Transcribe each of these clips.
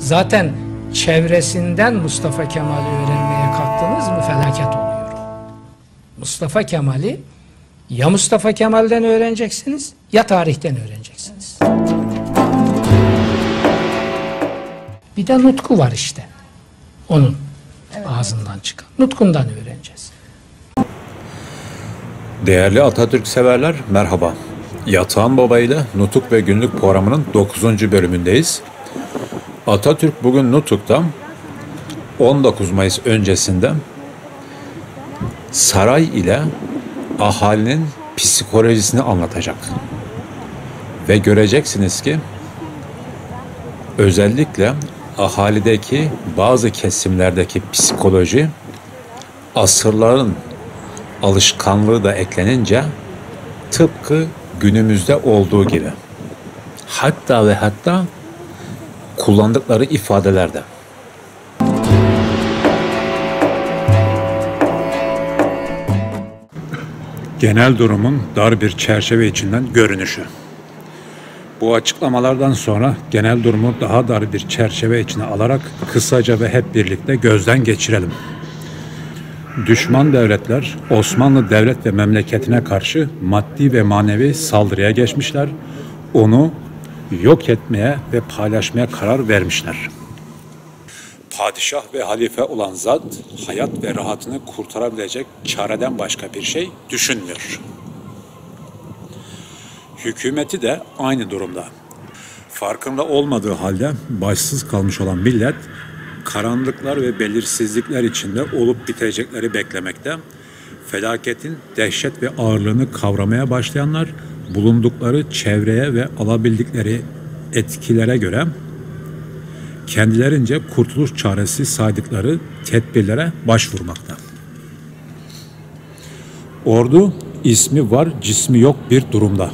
Zaten çevresinden Mustafa Kemal'i öğrenmeye kalktınız mı felaket oluyor. Mustafa Kemal'i ya Mustafa Kemal'den öğreneceksiniz ya tarihten öğreneceksiniz. Bir de nutku var işte. Onun ağzından çıkan. Nutkundan öğreneceğiz. Değerli Atatürk severler, merhaba. Yatağan Baba ile Nutuk ve Günlük programının 9. bölümündeyiz. Atatürk bugün Nutuk'ta 19 Mayıs öncesinde saray ile ahalinin psikolojisini anlatacak. Ve göreceksiniz ki özellikle ahalideki bazı kesimlerdeki psikoloji asırların alışkanlığı da eklenince tıpkı günümüzde olduğu gibi. Hatta ve hatta kullandıkları ifadelerde. Genel durumun dar bir çerçeve içinden görünüşü. Bu açıklamalardan sonra genel durumu daha dar bir çerçeve içine alarak kısaca ve hep birlikte gözden geçirelim. Düşman devletler Osmanlı devlet ve memleketine karşı maddi ve manevi saldırıya geçmişler. Onu yok etmeye ve paylaşmaya karar vermişler. Padişah ve halife olan zat hayat ve rahatını kurtarabilecek çareden başka bir şey düşünmüyor. Hükümeti de aynı durumda. Farkında olmadığı halde başsız kalmış olan millet karanlıklar ve belirsizlikler içinde olup bitecekleri beklemekte. Felaketin dehşet ve ağırlığını kavramaya başlayanlar bulundukları çevreye ve alabildikleri etkilere göre kendilerince kurtuluş çaresi saydıkları tedbirlere başvurmakta. Ordu ismi var, cismi yok bir durumda.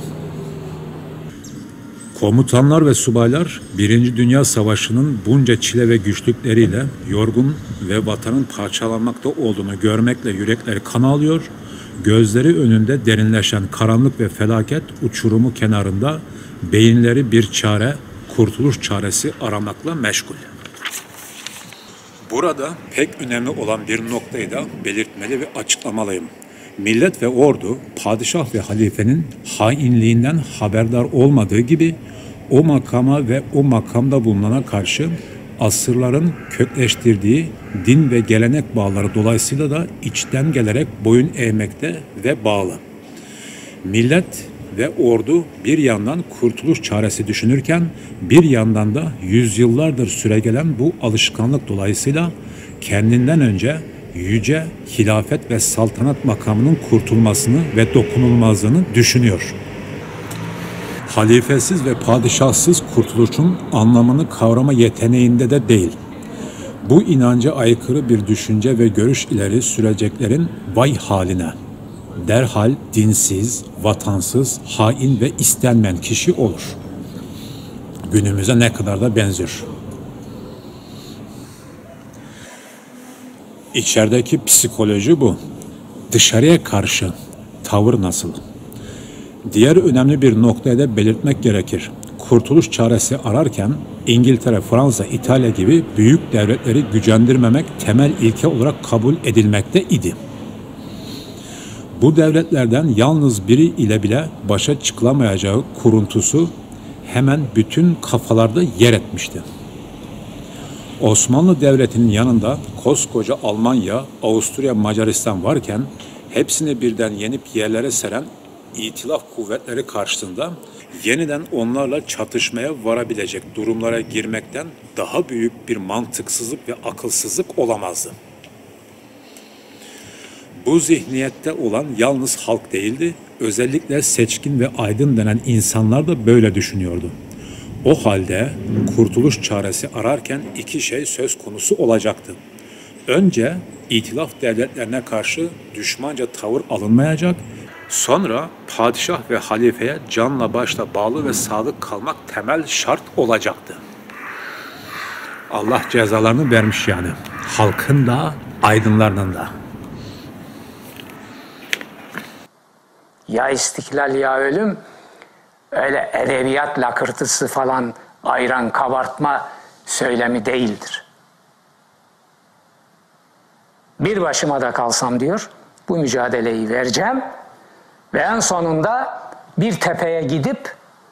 Komutanlar ve subaylar 1. Dünya Savaşı'nın bunca çile ve güçlükleriyle yorgun ve vatanın parçalanmakta olduğunu görmekle yürekleri kan alıyor, gözleri önünde derinleşen karanlık ve felaket uçurumu kenarında beyinleri bir çare, kurtuluş çaresi aramakla meşgul. Burada pek önemli olan bir noktayı da belirtmeli ve açıklamalıyım. Millet ve ordu, padişah ve halifenin hainliğinden haberdar olmadığı gibi o makama ve o makamda bulunana karşı asırların kökleştirdiği din ve gelenek bağları dolayısıyla da içten gelerek boyun eğmekte ve bağlı. Millet ve ordu bir yandan kurtuluş çaresi düşünürken bir yandan da yüzyıllardır süregelen bu alışkanlık dolayısıyla kendinden önce yüce hilafet ve saltanat makamının kurtulmasını ve dokunulmazlığını düşünüyor. Halifesiz ve padişahsız kurtuluşun anlamını kavrama yeteneğinde de değil. Bu inanca aykırı bir düşünce ve görüş ileri süreceklerin vay haline. Derhal dinsiz, vatansız, hain ve istenmeyen kişi olur. Günümüze ne kadar da benziyor. İçerideki psikoloji bu. Dışarıya karşı tavır nasıl? Diğer önemli bir noktayı da belirtmek gerekir. Kurtuluş çaresi ararken İngiltere, Fransa, İtalya gibi büyük devletleri gücendirmemek temel ilke olarak kabul edilmekte idi. Bu devletlerden yalnız biri ile bile başa çıkılamayacağı kuruntusu hemen bütün kafalarda yer etmişti. Osmanlı Devleti'nin yanında koskoca Almanya, Avusturya, Macaristan varken hepsini birden yenip yerlere seren İtilaf kuvvetleri karşısında yeniden onlarla çatışmaya varabilecek durumlara girmekten daha büyük bir mantıksızlık ve akılsızlık olamazdı. Bu zihniyette olan yalnız halk değildi, özellikle seçkin ve aydın denen insanlar da böyle düşünüyordu. O halde kurtuluş çaresi ararken iki şey söz konusu olacaktı. Önce İtilaf devletlerine karşı düşmanca tavır alınmayacak, sonra padişah ve halifeye canla başla bağlı ve sadık kalmak temel şart olacaktı. Allah cezalarını vermiş yani. Halkın da, aydınlarının da. Ya istiklal ya ölüm, öyle edebiyat lakırtısı falan ayran kabartma söylemi değildir. Bir başıma da kalsam diyor, bu mücadeleyi vereceğim ve en sonunda bir tepeye gidip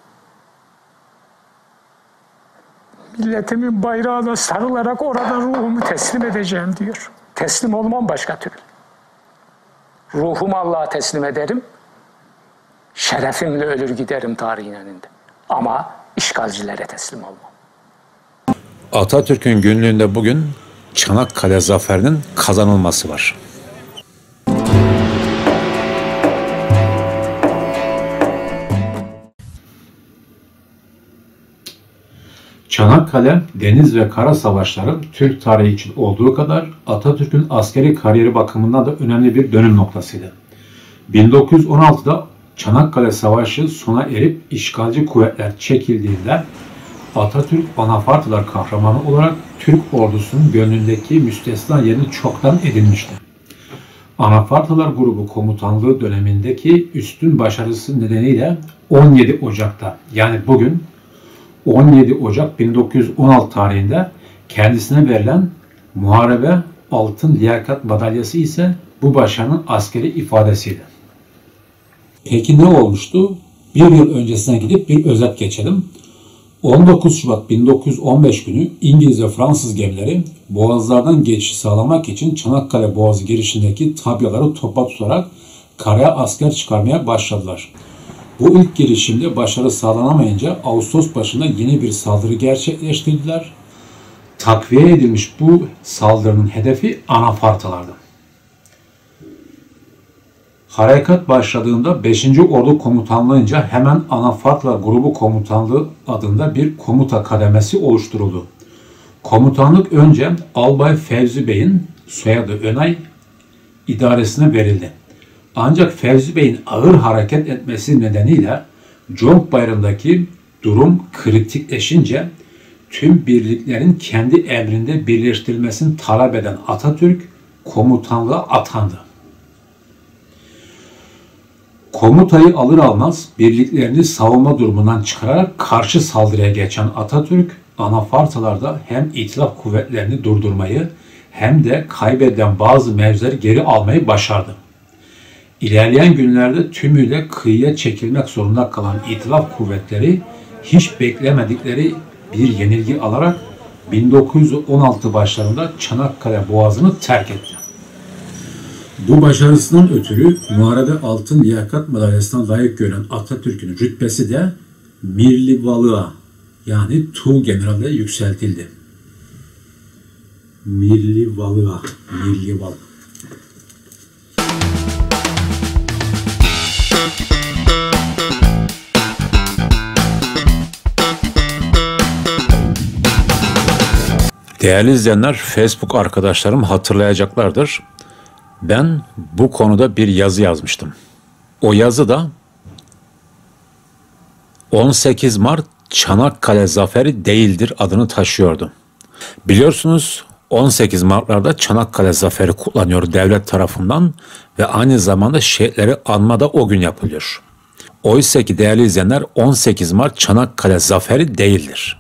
milletimin bayrağına sarılarak orada ruhumu teslim edeceğim diyor. Teslim olmam başka türlü. Ruhumu Allah'a teslim ederim, şerefimle ölür giderim tarihin önünde. Ama işgalcilere teslim olmam. Atatürk'ün günlüğünde bugün Çanakkale zaferinin kazanılması var. Çanakkale, deniz ve kara savaşları Türk tarihi için olduğu kadar Atatürk'ün askeri kariyeri bakımından da önemli bir dönüm noktasıydı. 1916'da Çanakkale Savaşı sona erip işgalci kuvvetler çekildiğinde Atatürk Bonapartılar kahramanı olarak Türk ordusunun gönlündeki müstesna yerini çoktan edinmişti. Anafartalar Grubu komutanlığı dönemindeki üstün başarısı nedeniyle 17 Ocak'ta yani bugün 17 Ocak 1916 tarihinde kendisine verilen Muharebe Altın Liyakat Madalyası ise bu başarının askeri ifadesiydi. Peki ne olmuştu? Bir yıl öncesine gidip bir özet geçelim. 19 Şubat 1915 günü İngiliz ve Fransız gemileri boğazlardan geçiş sağlamak için Çanakkale Boğazı girişindeki tabyaları topa tutarak karaya asker çıkarmaya başladılar. Bu ilk girişimde başarı sağlanamayınca Ağustos başında yeni bir saldırı gerçekleştirdiler. Takviye edilmiş bu saldırının hedefi Anafartalardı. Harekat başladığında 5. Ordu komutanlığınca hemen Anafartalar Grubu Komutanlığı adında bir komuta kademesi oluşturuldu. Komutanlık önce Albay Fevzi Bey'in soyadı Önay idaresine verildi. Ancak Fevzi Bey'in ağır hareket etmesi nedeniyle Conk Bayırı'ndaki durum kritikleşince tüm birliklerin kendi emrinde birleştirilmesini talep eden Atatürk komutanlığa atandı. Komutayı alır almaz birliklerini savunma durumundan çıkararak karşı saldırıya geçen Atatürk, Anafartalar'da hem itilaf kuvvetlerini durdurmayı hem de kaybeden bazı mevzileri geri almayı başardı. İlerleyen günlerde tümüyle kıyıya çekilmek zorunda kalan itilaf kuvvetleri hiç beklemedikleri bir yenilgi alarak 1916 başlarında Çanakkale Boğazı'nı terk etti. Bu başarısından ötürü Muharebe Altın Liyakat Madalyası'na layık gören Atatürk'ün rütbesi de Mirlivalığa yani Tuğgeneral'e yükseltildi. Mirlivalığa, Mirlivalı. Değerli izleyenler, Facebook arkadaşlarım hatırlayacaklardır. Ben bu konuda bir yazı yazmıştım. O yazı da 18 Mart Çanakkale Zaferi değildir adını taşıyordu. Biliyorsunuz 18 Mart'larda Çanakkale Zaferi kutlanıyor devlet tarafından ve aynı zamanda şehitleri anma da o gün yapılıyor. Oysa ki değerli izleyenler 18 Mart Çanakkale Zaferi değildir.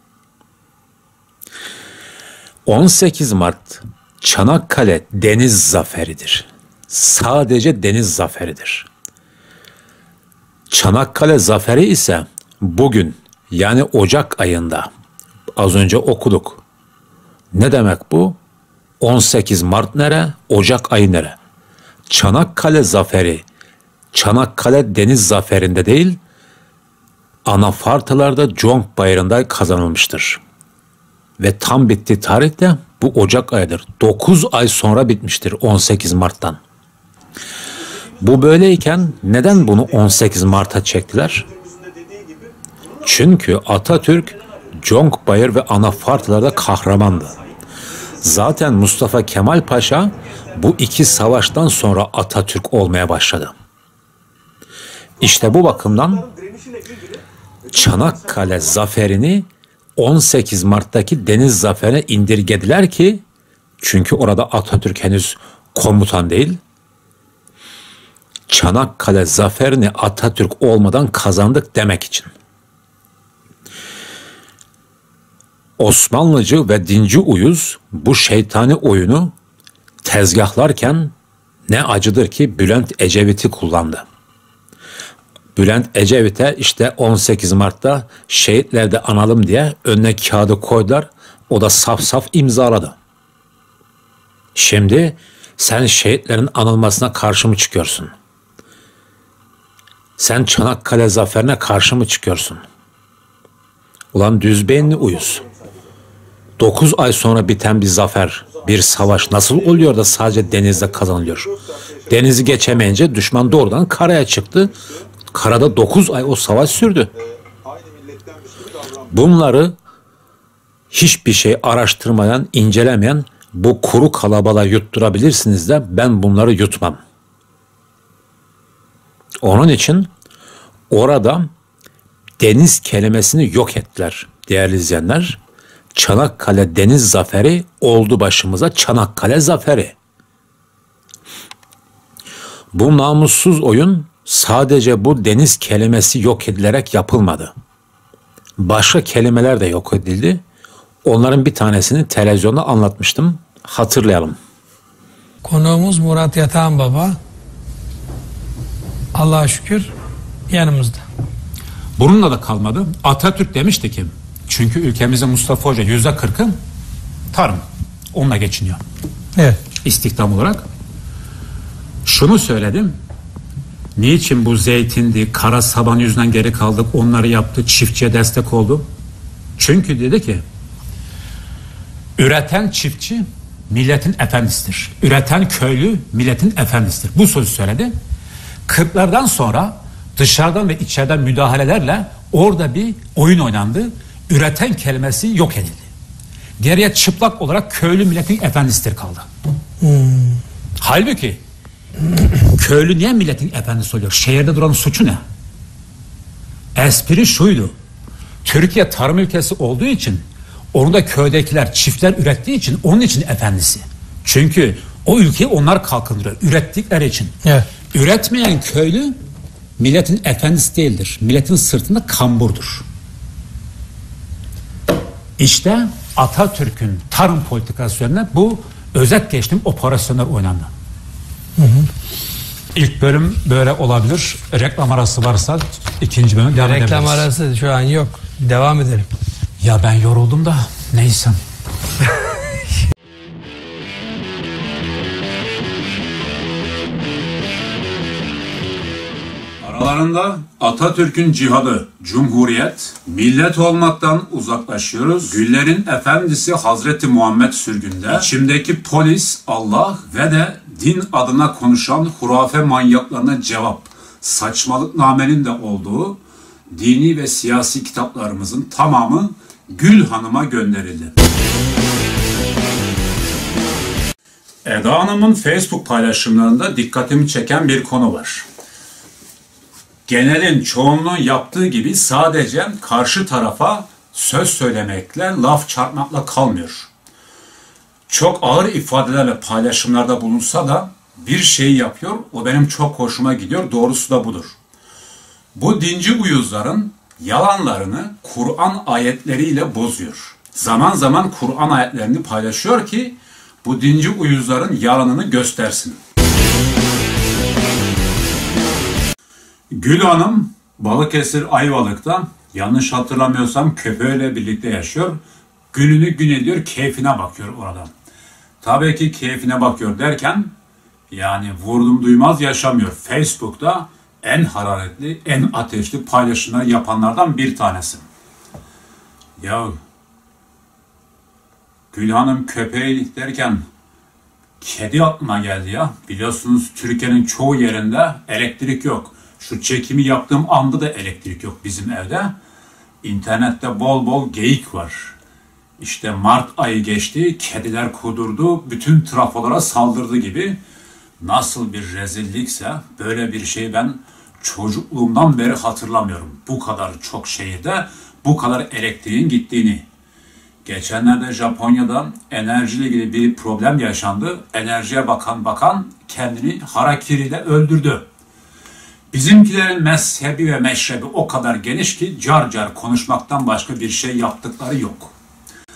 18 Mart Çanakkale deniz zaferidir. Sadece deniz zaferidir. Çanakkale zaferi ise bugün yani Ocak ayında az önce okuduk. Ne demek bu? 18 Mart nere? Ocak ayı nere? Çanakkale zaferi, Çanakkale deniz zaferinde değil, Anafartalar'da Conk Bayırı'nda kazanılmıştır. Ve tam bittiği tarih de bu Ocak ayıdır. 9 ay sonra bitmiştir 18 Mart'tan. Bu böyleyken neden bunu 18 Mart'a çektiler? Çünkü Atatürk Conk Bayır ve Anafartalar'da kahramandı. Zaten Mustafa Kemal Paşa bu iki savaştan sonra Atatürk olmaya başladı. İşte bu bakımdan Çanakkale zaferini 18 Mart'taki deniz zaferine indirgediler ki çünkü orada Atatürk henüz komutan değil. Çanakkale zaferini Atatürk olmadan kazandık demek için. Osmanlıcı ve dinci uyuz bu şeytani oyunu tezgahlarken ne acıdır ki Bülent Ecevit'i kullandı. Bülent Ecevit'e işte 18 Mart'ta şehitlerde analım diye önüne kağıdı koydular. O da saf saf imzaladı. Şimdi sen şehitlerin anılmasına karşı mı çıkıyorsun? Sen Çanakkale zaferine karşı mı çıkıyorsun? Ulan düz beyinli uyuz. 9 ay sonra biten bir zafer, bir savaş nasıl oluyor da sadece denizde kazanılıyor? Denizi geçemeyince düşman doğrudan karaya çıktı. Karada 9 ay o savaş sürdü. Bunları hiçbir şey araştırmayan, incelemeyen bu kuru kalabalığa yutturabilirsiniz de ben bunları yutmam. Onun için orada deniz kelimesini yok ettiler değerli izleyenler. Çanakkale Deniz Zaferi oldu başımıza Çanakkale Zaferi. Bu namussuz oyun sadece bu deniz kelimesi yok edilerek yapılmadı. Başka kelimeler de yok edildi. Onların bir tanesini televizyonda anlatmıştım. Hatırlayalım. Konuğumuz Murat Yatağan Baba. Allah'a şükür yanımızda. Bununla da kalmadı. Atatürk demişti ki, çünkü ülkemizde Mustafa Hoca %40'ı tarım. Onunla geçiniyor. Evet. İstihdam olarak. Şunu söyledim. Niçin bu zeytindi, kara saban yüzünden geri kaldık, onları yaptı, çiftçiye destek oldu? Çünkü dedi ki, üreten çiftçi milletin efendisidir. Üreten köylü milletin efendisidir. Bu sözü söyledi. 40'lardan sonra dışarıdan ve içeriden müdahalelerle orada bir oyun oynandı. Üreten kelimesi yok edildi. Geriye çıplak olarak köylü milletin efendisidir kaldı. Halbuki köylü niye milletin efendisi oluyor? Şehirde duranın suçu ne? Espri şuydu. Türkiye tarım ülkesi olduğu için onu da köydekiler, çiftler ürettiği için onun için efendisi. Çünkü o ülkeyi onlar kalkındırıyor. Ürettikleri için. Evet. Üretmeyen köylü milletin efendisi değildir. Milletin sırtında kamburdur. İşte Atatürk'ün tarım politikası üzerine bu özet geçtiğim operasyonlar oynandı. İlk bölüm böyle olabilir. Reklam arası varsa ikinci bölüm devam edebiliriz. Reklam arası şu an yok. Devam edelim. Ya ben yoruldum da neyse. Aralarında Atatürk'ün cihadı, cumhuriyet, millet olmaktan uzaklaşıyoruz. Güllerin efendisi Hazreti Muhammed sürgünde, içimdeki polis, Allah ve de din adına konuşan hurafe manyaklarına cevap, saçmalık namenin de olduğu dini ve siyasi kitaplarımızın tamamı Gül Hanım'a gönderildi. Eda Hanım'ın Facebook paylaşımlarında dikkatimi çeken bir konu var. Genelin çoğunluğun yaptığı gibi sadece karşı tarafa söz söylemekle, laf çarpmakla kalmıyor. Çok ağır ifadelerle paylaşımlarda bulunsa da bir şey yapıyor, o benim çok hoşuma gidiyor, doğrusu da budur. Bu dinci uyuzların yalanlarını Kur'an ayetleriyle bozuyor. Zaman zaman Kur'an ayetlerini paylaşıyor ki bu dinci uyuzların yalanını göstersin. Gül Hanım Balıkesir Ayvalık'ta, yanlış hatırlamıyorsam köpeğiyle birlikte yaşıyor. Gününü gün ediyor, keyfine bakıyor orada. Tabii ki keyfine bakıyor derken yani vurdum duymaz yaşamıyor. Facebook'ta en hararetli, en ateşli paylaşımlar yapanlardan bir tanesi. Ya Gül Hanım köpeği derken kedi aklıma geldi ya. Biliyorsunuz Türkiye'nin çoğu yerinde elektrik yok. Şu çekimi yaptığım anda da elektrik yok bizim evde. İnternette bol bol geyik var. İşte Mart ayı geçti, kediler kudurdu, bütün trafolara saldırdı gibi. Nasıl bir rezillikse böyle bir şey ben çocukluğumdan beri hatırlamıyorum. Bu kadar çok şehirde bu kadar elektriğin gittiğini. Geçenlerde Japonya'da enerjiyle ilgili bir problem yaşandı. Enerjiye bakan kendini harakiri ile öldürdü. Bizimkilerin mezhebi ve meşrebi o kadar geniş ki car car konuşmaktan başka bir şey yaptıkları yok.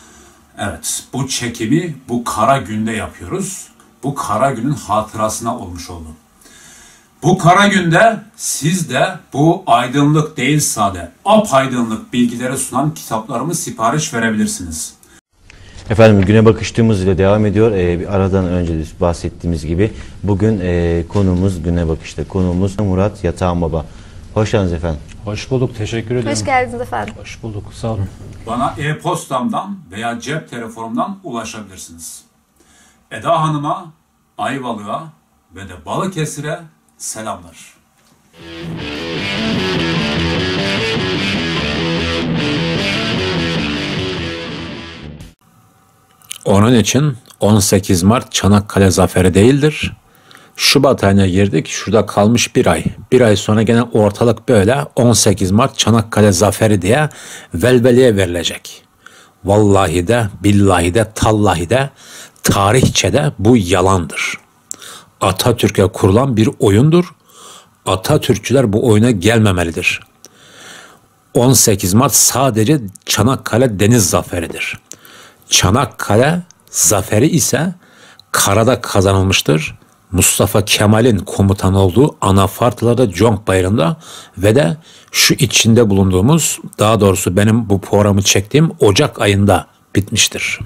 Evet, bu çekimi bu kara günde yapıyoruz. Bu kara günün hatırasına olmuş oldu. Bu kara günde siz de bu aydınlık değil sade, apaydınlık bilgileri sunan kitaplarımı sipariş verebilirsiniz. Efendim güne bakıştığımız ile devam ediyor. Bir aradan önce de bahsettiğimiz gibi bugün konuğumuz güne bakışta. Konuğumuz Murat Yatağan Baba. Hoş geldiniz efendim. Hoş bulduk, teşekkür ederim. Hoş geldiniz efendim. Hoş bulduk, sağ olun. Bana e-postamdan veya cep telefonumdan ulaşabilirsiniz. Eda Hanım'a, Ayvalık'a ve de Balıkesir'e selamlar. Onun için 18 Mart Çanakkale Zaferi değildir. Şubat ayına girdik. Şurada kalmış bir ay. Bir ay sonra gene ortalık böyle 18 Mart Çanakkale Zaferi diye velveleye verilecek. Vallahi de, billahi de, tallahi de, tarihçe de bu yalandır. Atatürk'e kurulan bir oyundur. Atatürkçüler bu oyuna gelmemelidir. 18 Mart sadece Çanakkale Deniz Zaferi'dir. Çanakkale Zaferi ise karada kazanılmıştır. Mustafa Kemal'in komutan olduğu Anafartalı'da Conk Bayırı'nda ve de şu içinde bulunduğumuz, daha doğrusu benim bu programı çektiğim Ocak ayında bitmiştir.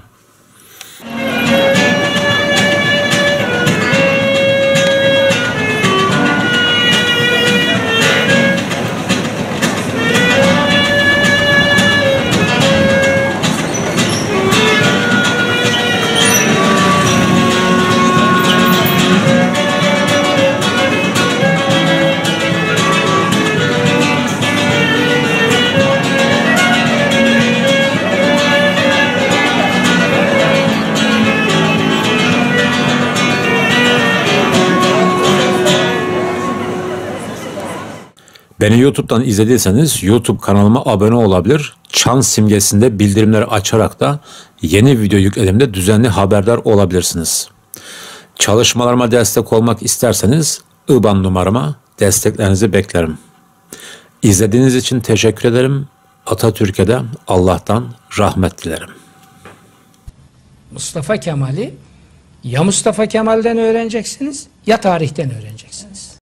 Beni YouTube'dan izlediyseniz YouTube kanalıma abone olabilir. Çan simgesinde bildirimleri açarak da yeni video yüklediğimde düzenli haberdar olabilirsiniz. Çalışmalarıma destek olmak isterseniz IBAN numarama desteklerinizi beklerim. İzlediğiniz için teşekkür ederim. Atatürk'e de Allah'tan rahmet dilerim. Mustafa Kemal'i ya Mustafa Kemal'den öğreneceksiniz ya tarihten öğreneceksiniz.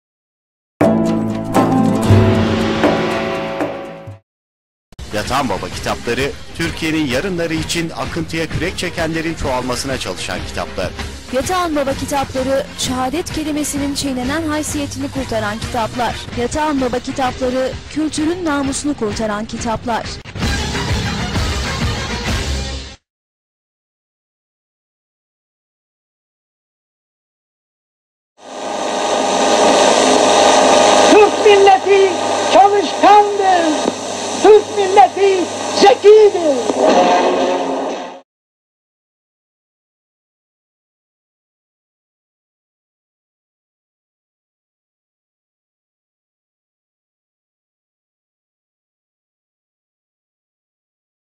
Yatağan Baba kitapları, Türkiye'nin yarınları için akıntıya kürek çekenlerin çoğalmasına çalışan kitaplar. Yatağan Baba kitapları, şehadet kelimesinin çiğnenen haysiyetini kurtaran kitaplar. Yatağan Baba kitapları, kültürün namusunu kurtaran kitaplar. Türk milleti çalışkandır. Türk milleti zekidir.